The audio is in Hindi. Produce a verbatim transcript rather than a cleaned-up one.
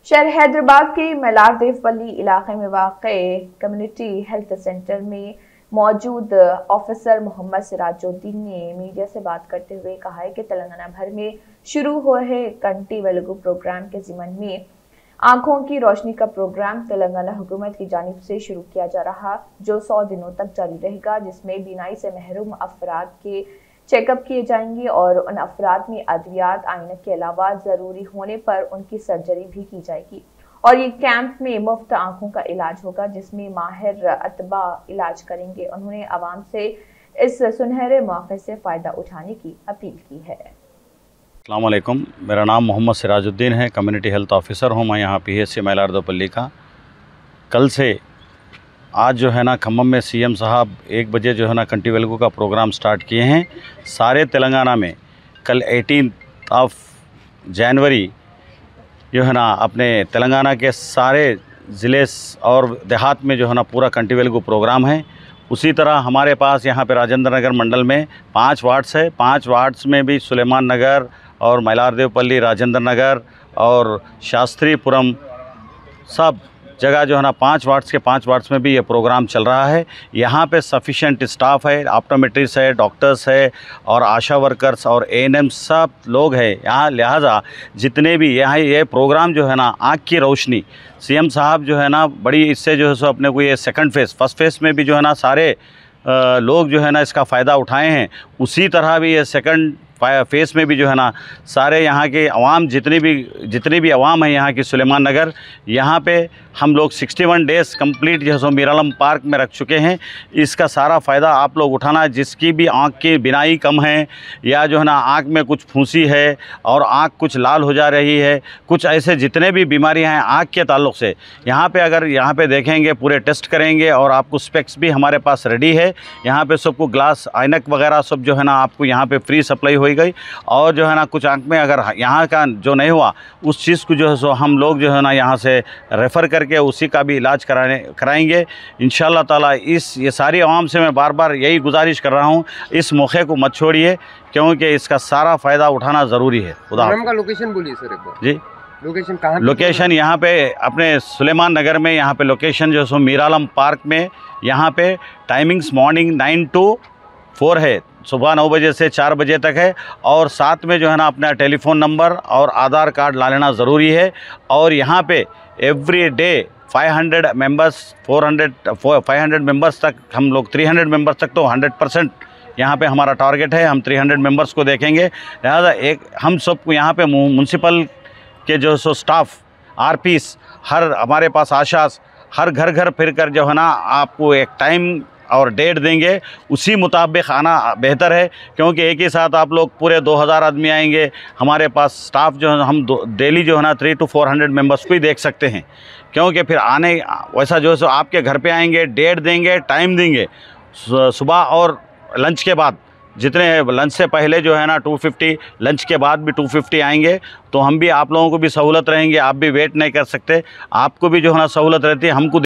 शहर हैदराबाद के मलारदेवपल्ली इलाके में वाक़े कम्युनिटी हेल्थ सेंटर में मौजूद ऑफिसर मोहम्मद सिराजुद्दीन ने मीडिया से बात करते हुए कहा है कि तेलंगाना भर में शुरू हो रहे कंटी वेलुगु प्रोग्राम के ज़िमन में आंखों की रोशनी का प्रोग्राम तेलंगाना हुकूमत की जानिब से शुरू किया जा रहा, जो सौ दिनों तक जारी रहेगा, जिसमें बीनाई से महरूम अफराद के चेकअप किए जाएंगे और उन अफराद में अद्वियात आइनक के अलावा ज़रूरी होने पर उनकी सर्जरी भी की जाएगी। और ये कैंप में मुफ्त आंखों का इलाज होगा, जिसमें माहिर अतबा इलाज करेंगे। उन्होंने आवाम से इस सुनहरे मौके से फ़ायदा उठाने की अपील की है। अस्सलाम वालेकुम, मेरा नाम मोहम्मद सिराजुद्दीन है, कम्युनिटी हेल्थ ऑफिसर हूँ मैं यहाँ पी एच सी मलारदेवपल्ली का। कल से आज जो है ना खम्मम में सीएम साहब एक बजे जो है ना कंटी वेलुगु का प्रोग्राम स्टार्ट किए हैं सारे तेलंगाना में। कल एटीनथ ऑफ जनवरी जो है ना अपने तेलंगाना के सारे ज़िले और देहात में जो है ना पूरा कंटी वेलुगु प्रोग्राम है। उसी तरह हमारे पास यहाँ पे राजेंद्र नगर मंडल में पाँच वार्ड्स है, पाँच वार्ड्स में भी सुलेमान नगर और मलारदेवपल्ली, राजेंद्र नगर और शास्त्रीपुरम सब जगह जो है ना पाँच वार्ड्स के पाँच वार्ड्स में भी ये प्रोग्राम चल रहा है। यहाँ पे सफिशेंट स्टाफ है, ऑप्टोमेट्रिस्ट है, डॉक्टर्स है और आशा वर्कर्स और ए एन एम सब लोग हैं यहाँ। लिहाजा जितने भी यहाँ ये प्रोग्राम जो है ना आँख की रोशनी, सीएम साहब जो है ना बड़ी इससे जो है सो अपने को ये सेकंड फेज़ फर्स्ट फेज़ में भी जो है ना सारे आ, लोग जो है ना इसका फ़ायदा उठाए हैं, उसी तरह भी ये सेकंड फेस में भी जो है ना सारे यहाँ के अवाम जितनी भी जितनी भी अवाम है यहाँ की सुलेमान नगर, यहाँ पे हम लोग इकसठ डेज़ कंप्लीट जो है सो मीरालम पार्क में रख चुके हैं। इसका सारा फ़ायदा आप लोग उठाना, जिसकी भी आँख की बिनाई कम है या जो है ना आँख में कुछ फूंसी है और आँख कुछ लाल हो जा रही है, कुछ ऐसे जितने भी बीमारियाँ हैं आँख के ताल्लुक़ से, यहाँ पे अगर यहाँ पे देखेंगे पूरे टेस्ट करेंगे और आपको स्पेक्स भी हमारे पास रेडी है। यहाँ पे सबको ग्लास आइनक वगैरह सब जो है ना आपको यहाँ पे फ्री सप्लाई हो गई। और जो है ना कुछ आंख में अगर यहाँ का जो नहीं हुआ उस चीज़ को जो है सो हम लोग जो है ना यहाँ से रेफ़र करके उसी का भी इलाज कराने कराएंगे इंशाअल्लाह ताला। इस ये सारी आवाम से मैं बार बार यही गुजारिश कर रहा हूँ, इस मौके को मत छोड़िए, क्योंकि इसका सारा फ़ायदा उठाना ज़रूरी है। खुदा का लोकेशन बोलिए सर एक बार। जी लोकेशन कहाँ? लोकेशन यहाँ पे अपने सुलेमान नगर में, यहाँ पे लोकेशन जो है सो मीरालम पार्क में। यहाँ पे timings morning nine to four है, सुबह नौ बजे से चार बजे तक है। और साथ में जो है ना अपना टेलीफ़ोन नंबर और आधार कार्ड ला लेना ज़रूरी है। और यहाँ पे एवरी डे पाँच सौ मेंबर्स चार सौ पाँच सौ मेंबर्स तक हम लोग तीन सौ मेंबर्स तक तो हंड्रेड परसेंट यहाँ पे हमारा टारगेट है, हम तीन सौ मेंबर्स को देखेंगे। लिहाजा एक हम सबको यहाँ पे म्यूनसिपल के जो सो स्टाफ आर पीस हर हमारे पास आशास हर घर घर फिर कर जो है ना आपको एक टाइम और डेट देंगे, उसी मुताबिक आना बेहतर है, क्योंकि एक ही साथ आप लोग पूरे दो हज़ार आदमी आएंगे। हमारे पास स्टाफ जो है हम डेली जो है ना three two four hundred members को ही देख सकते हैं, क्योंकि फिर आने वैसा जो है सो आपके घर पे आएंगे, डेट देंगे, टाइम देंगे। सुबह और लंच के बाद जितने लंच से पहले जो है ना दो सौ पचास, लंच के बाद भी दो सौ पचास आएंगे, तो हम भी आप लोगों को भी सहूलत रहेंगे, आप भी वेट नहीं कर सकते, आपको भी जो है ना सहूलत रहती है, हमको